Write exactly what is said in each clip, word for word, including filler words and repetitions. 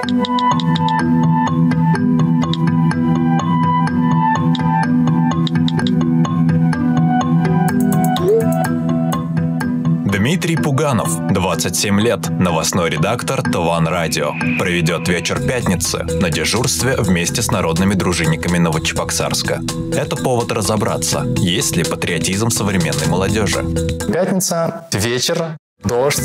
Дмитрий Пуганов, двадцать семь лет, новостной редактор ТВАН Радио. Проведет вечер пятницы на дежурстве вместе с народными дружинниками Новочебоксарска. Это повод разобраться, есть ли патриотизм современной молодежи. Пятница, вечер, дождь.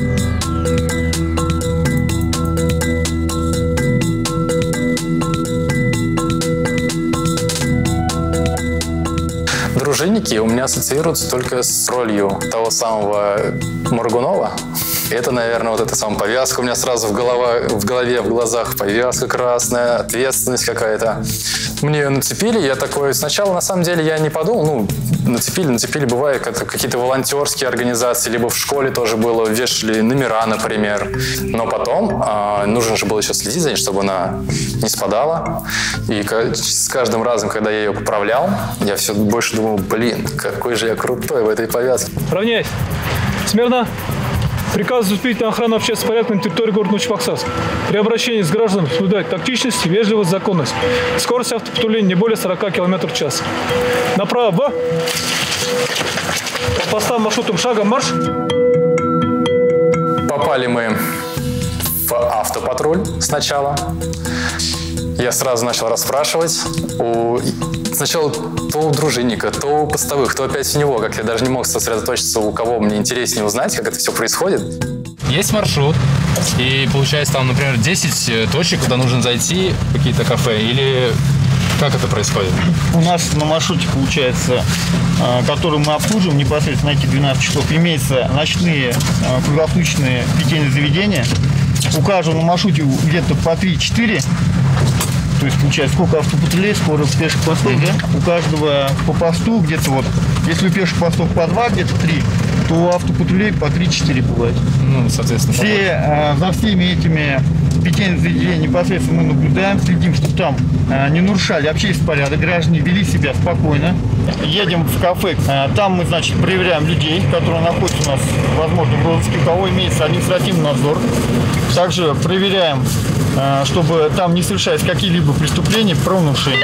Дружинники у меня ассоциируются только с ролью того самого Моргунова. Это, наверное, вот эта самая повязка у меня сразу в, голова, в голове, в глазах. Повязка красная, ответственность какая-то. Мне ее нацепили, я такой... Сначала, на самом деле, я не подумал. Ну, нацепили, нацепили, бывает, какие-то волонтерские организации, либо в школе тоже было, вешали номера, например. Но потом э, нужно же было еще следить за ней, чтобы она не спадала. И с каждым разом, когда я ее поправлял, я все больше думал, блин, какой же я крутой в этой повязке. Равняйсь. Смирно. Приказ заступить на охрану общественного порядка на территории города Новочебоксарск. При обращении с гражданами соблюдать тактичность, вежливость, законность. Скорость автопатрулирования не более сорока километров в час. Направо. По постам маршрутом шагом марш. Попали мы в автопатруль сначала. Я сразу начал расспрашивать у... Сначала то у дружинника, то у постовых, то опять у него. Как я даже не мог сосредоточиться, у кого мне интереснее узнать, как это все происходит. Есть маршрут, и получается там, например, десять точек, куда нужно зайти, какие-то кафе, или как это происходит? У нас на маршруте, получается, который мы обслуживаем непосредственно на эти двенадцать часов, имеются ночные круглосуточные питейные заведения. У каждого на маршруте где-то по три-четыре. То есть, получается, сколько автопатрулей, сколько пеших постов, да? У каждого по посту где-то вот, если у пеших постов по два, где-то три, то у автопатрулей по три-четыре бывает. Ну, соответственно. Все, э, за всеми этими питейными заведениями непосредственно мы наблюдаем, следим, чтобы там э, не нарушали общественный порядок, граждане вели себя спокойно. Едем в кафе, э, там мы, значит, проверяем людей, которые находятся у нас, возможно, в розыске, у кого имеется административный надзор. Также проверяем, чтобы там не совершались какие-либо преступления, правонарушения.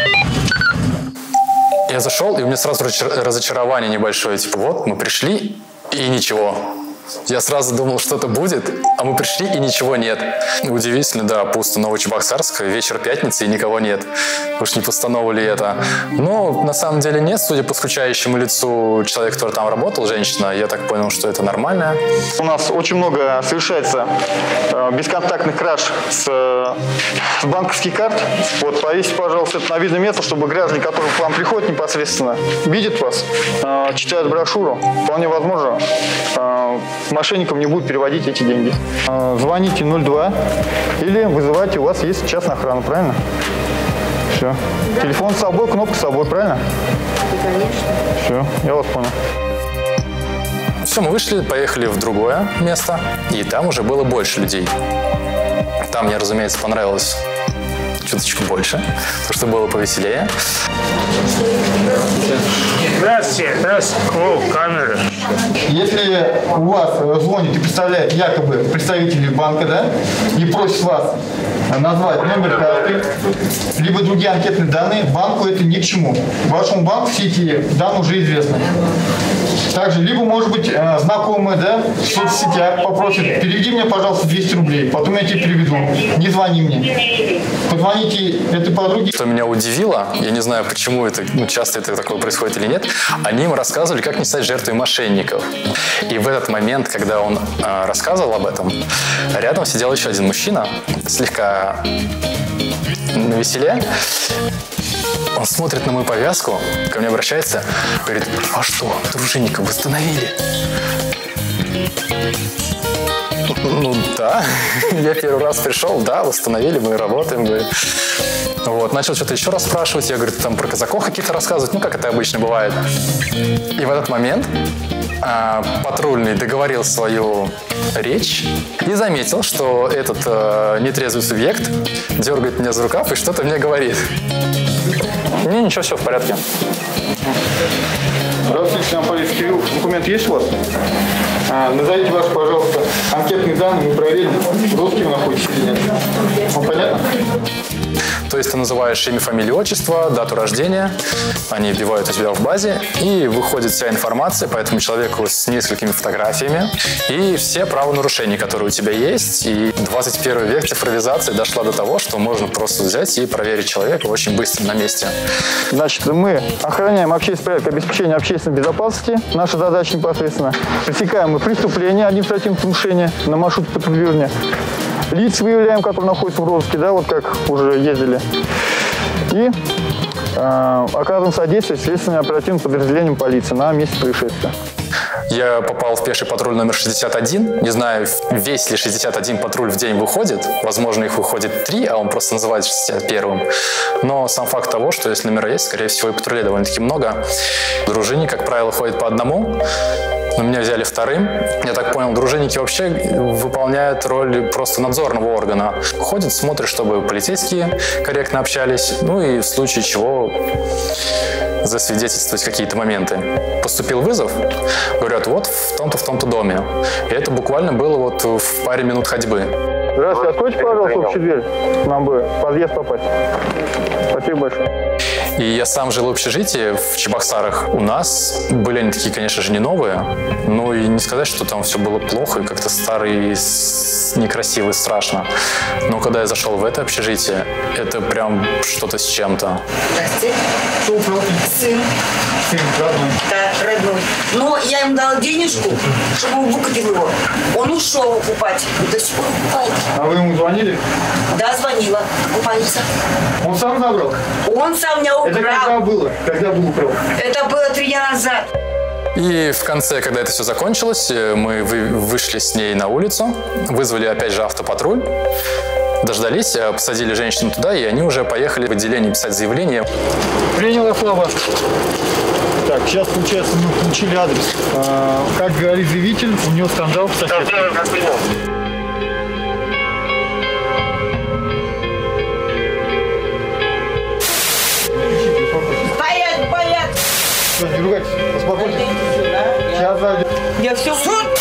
Я зашел, и у меня сразу разочарование небольшое. Типа, вот, мы пришли, и ничего. Я сразу думал, что-то будет, а мы пришли, и ничего нет. Удивительно, да, пусто Новочебоксарск, вечер пятницы, и никого нет. Уж не постановили это. Но на самом деле нет, судя по скучающему лицу человека, который там работал, женщина, я так понял, что это нормально. У нас очень много совершается э, бесконтактных краж с, э, с банковских карт. Вот, повесьте, пожалуйста, это на видное место, чтобы граждане, которые к вам приходят непосредственно, видят вас, э, читают брошюру. Вполне возможно, э, мошенникам не будут переводить эти деньги. Звоните ноль два или вызывайте, у вас есть частная охрана, правильно? Все. Да. Телефон с собой, кнопка с собой, правильно? Конечно. Все, я вас понял. Все, мы вышли, поехали в другое место, и там уже было больше людей. Там мне, разумеется, понравилось чуточку больше, потому что было повеселее. Здравствуйте, здравствуйте. О, камера. Если у вас звонит и представляет якобы представители банка, да, и просит вас назвать номер карты, либо другие анкетные данные, банку это ни к чему. Вашему банку все эти данные уже известны. Также, либо, может быть, знакомые, да, в соцсетях попросят, переведи мне, пожалуйста, двести рублей, потом я тебе переведу, не звони мне. Позвоните этой подруге. Что меня удивило, я не знаю, почему это, ну, часто это такое происходит или нет, они им рассказывали, как не стать жертвой мошенников. И в этот момент, когда он э, рассказывал об этом, рядом сидел еще один мужчина, слегка навеселе. Он смотрит на мою повязку, ко мне обращается, говорит: а что, дружинников восстановили? Ну да, я первый раз пришел, да, восстановили, мы работаем, говорит. Вот, начал что-то еще раз спрашивать, я говорю, там про казаков каких-то рассказывать, ну как это обычно бывает. И в этот момент а, патрульный договорил свою речь и заметил, что этот а, нетрезвый субъект дергает меня за рукав и что-то мне говорит. Не, ничего, все в порядке. Здравствуйте, лейтенант полиции Кирилл. Документ есть у вас? А, назовите ваши, пожалуйста, анкетные данные, мы проверим, русские вы находитесь или нет. Вам понятно? есть ты называешь имя, фамилию, отчество, дату рождения, они вбивают у тебя в базе, и выходит вся информация по этому человеку с несколькими фотографиями и все правонарушения, которые у тебя есть. И двадцать первый век цифровизации дошла до того, что можно просто взять и проверить человека очень быстро на месте. Значит, мы охраняем общественный порядок, обеспечение общественной безопасности. Наша задача непосредственно. Пресекаем мы преступления административного нарушения на маршруте патрулирования. Лиц выявляем, которые находятся в розыске, да, вот как уже ездили. И э, оказываем содействие следственным оперативным подразделениям полиции на месте происшествия. Я попал в пеший патруль номер шестьдесят один. Не знаю, весь ли шестьдесят один патруль в день выходит. Возможно, их выходит три, а он просто называется шестьдесят первым. Но сам факт того, что если номера есть, скорее всего, и патрулей довольно-таки много. Дружинник, как правило, ходит по одному. Но меня взяли вторым. Я так понял, дружинники вообще выполняют роль просто надзорного органа. Ходят, смотрят, чтобы полицейские корректно общались. Ну и в случае чего засвидетельствовать какие-то моменты. Поступил вызов, говорят, вот в том-то, в том-то доме. И это буквально было вот в паре минут ходьбы. Здравствуйте, откройте, пожалуйста, общую дверь. Нам бы в подъезд попасть. Спасибо большое. И я сам жил в общежитии в Чебоксарах. У нас были они такие, конечно же, не новые, но и не сказать, что там все было плохо и как-то старый, некрасиво и страшно. Но когда я зашел в это общежитие, это прям что-то с чем-то. Здравствуйте. Сын. Сын родной. Да, родной. Но я ему дала денежку, чтобы он выкупил его. Он ушел покупать. И до сих пор покупает. А вы ему звонили? Да, звонила. Покупается. Он сам забрал? Он сам меня украл. Это когда было? Когда был украл? Это было три дня назад. И в конце, когда это все закончилось, мы вышли с ней на улицу, вызвали опять же автопатруль, дождались, посадили женщину туда, и они уже поехали в отделение писать заявление. Приняла Флава. Так, сейчас, получается, мы получили адрес. А, как говорит заявитель, у него скандал в соседстве. Стоять, стоять! Все, не ругайтесь, успокойтесь. Сейчас зайдем. Я все...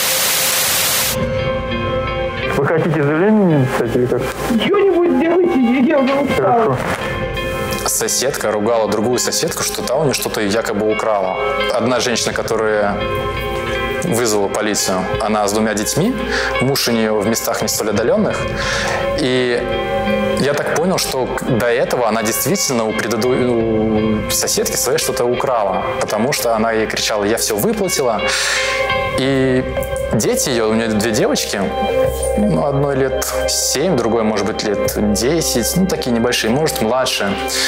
Вы хотите заявление мне написать или как? Что-нибудь делайте, я уже устала. Хорошо. Соседка ругала другую соседку, что та у нее что-то якобы украла. Одна женщина, которая вызвала полицию, она с двумя детьми, муж у нее в местах не столь отдаленных. И я так понял, что до этого она действительно у предыдущей соседки своей что-то украла, потому что она ей кричала: я все выплатила. И дети ее, у нее две девочки, ну, одной лет семь, другой, может быть, лет десять, ну, такие небольшие, может, младше.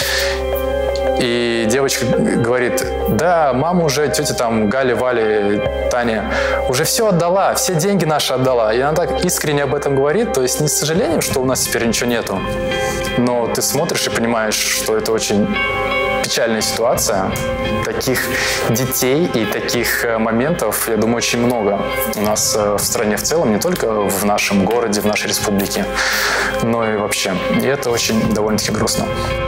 И девочка говорит: да, мама уже, тетя там, Галя, Валя, Таня, уже все отдала, все деньги наши отдала. И она так искренне об этом говорит, то есть не с сожалением, что у нас теперь ничего нету, но ты смотришь и понимаешь, что это очень печальная ситуация. Таких детей и таких моментов, я думаю, очень много у нас в стране в целом, не только в нашем городе, в нашей республике, но и вообще. И это очень довольно-таки грустно.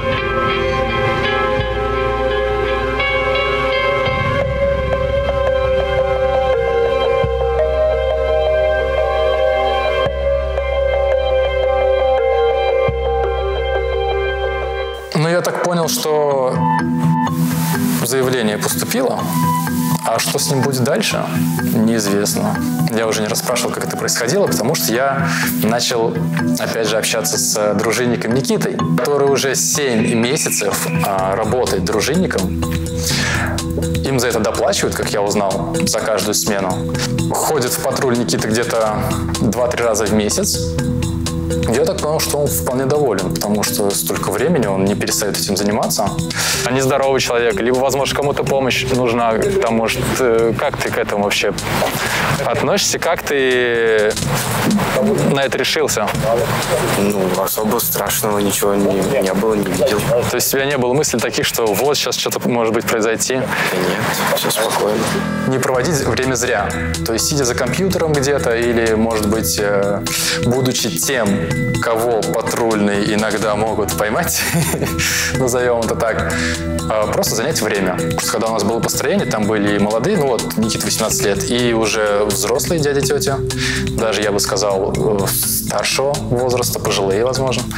Ну, я так понял, что заявление поступило, а что с ним будет дальше, неизвестно. Я уже не расспрашивал, как это происходило, потому что я начал, опять же, общаться с дружинником Никитой, который уже семь месяцев а, работает дружинником. Им за это доплачивают, как я узнал, за каждую смену. Ходит в патруль Никита где-то два-три раза в месяц. Я так понял, что он вполне доволен, потому что столько времени он не перестает этим заниматься. А нездоровый человек, либо, возможно, кому-то помощь нужна, там, может, как ты к этому вообще относишься, как ты на это решился? Ну, особо страшного ничего не, не было, не видел. То есть у тебя не было мыслей таких, что вот сейчас что-то может быть произойти? Да нет, все спокойно. Не проводить время зря. То есть сидя за компьютером где-то или, может быть, будучи тем, кого патрульные иногда могут поймать, назовем это так, просто занять время. Просто когда у нас было построение, там были и молодые, ну вот, Никита восемнадцать лет, и уже взрослые дяди, тетя, даже, я бы сказал, старшего возраста, пожилые, возможно.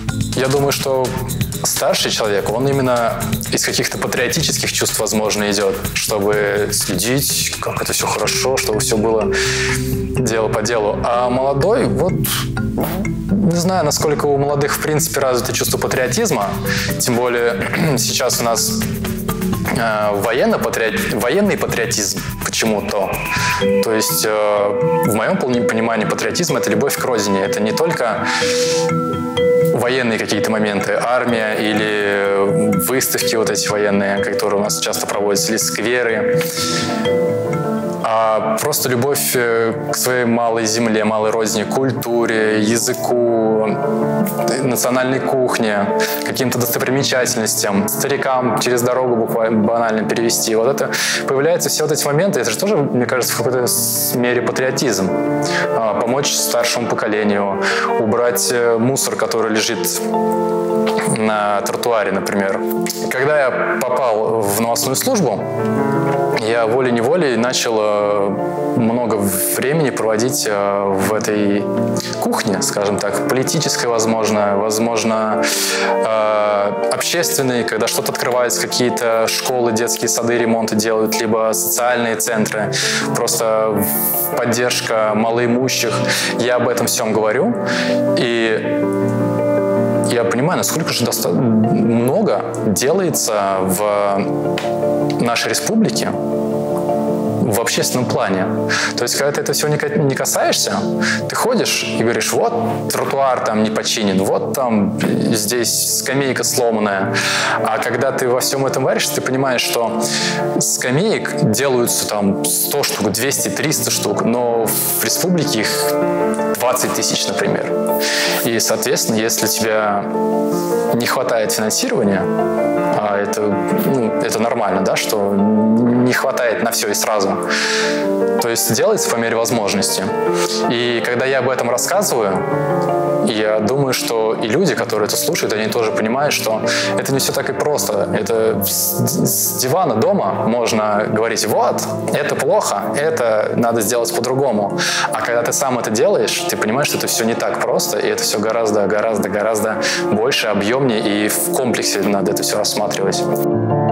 Я думаю, что старший человек, он именно из каких-то патриотических чувств, возможно, идет, чтобы следить, как это все хорошо, чтобы все было дело по делу. А молодой, вот, не знаю, насколько у молодых, в принципе, развито чувство патриотизма. Тем более сейчас у нас э, военно патриот... военный патриотизм почему-то. То есть, э, в моем понимании, патриотизм — это любовь к родине. Это не только военные какие-то моменты, армия или выставки вот эти военные, которые у нас часто проводятся, или скверы, а просто любовь к своей малой земле, малой родине, культуре, языку, национальной кухне, каким-то достопримечательностям, старикам через дорогу буквально банально перевести. Вот это появляются все вот эти моменты. Это же тоже, мне кажется, в какой-то мере патриотизм. Помочь старшему поколению, убрать мусор, который лежит на тротуаре, например. Когда я попал в новостную службу, я волей-неволей начал много времени проводить в этой кухне, скажем так, политической, возможно, возможно, общественной, когда что-то открывается, какие-то школы, детские сады ремонты делают, либо социальные центры, просто поддержка малоимущих. Я об этом всем говорю, и я понимаю, насколько же доста- много делается в нашей республике в общественном плане. То есть, когда ты это все не касаешься, ты ходишь и говоришь, вот тротуар там не починен, вот там здесь скамейка сломанная. А когда ты во всем этом варишься, ты понимаешь, что скамеек делаются там сто штук, двести, триста штук, но в республике их двадцать тысяч, например. И, соответственно, если у тебя не хватает финансирования, а это, ну, это нормально, да, что не хватает на все и сразу, то есть делается по мере возможности. И когда я об этом рассказываю, я думаю, что и люди, которые это слушают, они тоже понимают, что это не все так и просто. Это с дивана дома можно говорить, вот, это плохо, это надо сделать по-другому. А когда ты сам это делаешь, ты понимаешь, что это все не так просто, и это все гораздо, гораздо, гораздо больше, объемнее, и в комплексе надо это все рассматривать.